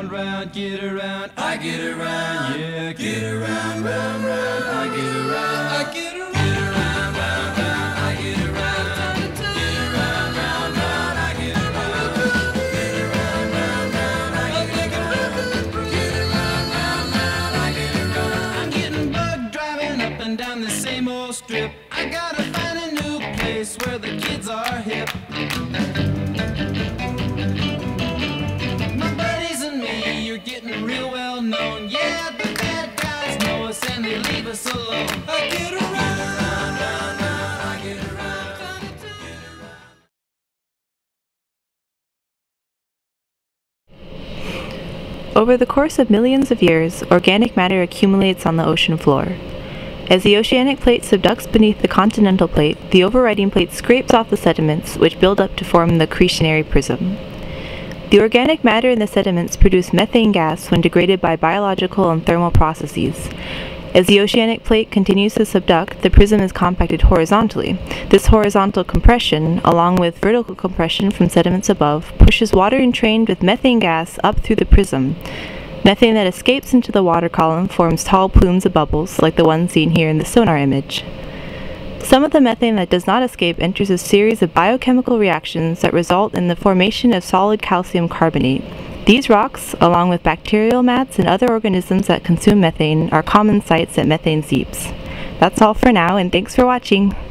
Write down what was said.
around, round, get around, I get around, yeah, get around, round, round, I get around, I get around, get around, round, round, I get around, get around, round, round, I get around, get around, round, round, I get around, get around, round, round, I get around. I'm getting bugged driving up and down the same old strip. I gotta find a new place where the kids are hip. Getting real well known, yeah, the bad guys know us and they leave us alone. I get around, round, round, round, I get around, get around. Over the course of millions of years, organic matter accumulates on the ocean floor. As the oceanic plate subducts beneath the continental plate, the overriding plate scrapes off the sediments, which build up to form the accretionary prism. The organic matter in the sediments produce methane gas when degraded by biological and thermal processes. As the oceanic plate continues to subduct, the prism is compacted horizontally. This horizontal compression, along with vertical compression from sediments above, pushes water entrained with methane gas up through the prism. Methane that escapes into the water column forms tall plumes of bubbles, like the one seen here in the sonar image. Some of the methane that does not escape enters a series of biochemical reactions that result in the formation of solid calcium carbonate. These rocks, along with bacterial mats and other organisms that consume methane, are common sites at methane seeps. That's all for now, and thanks for watching!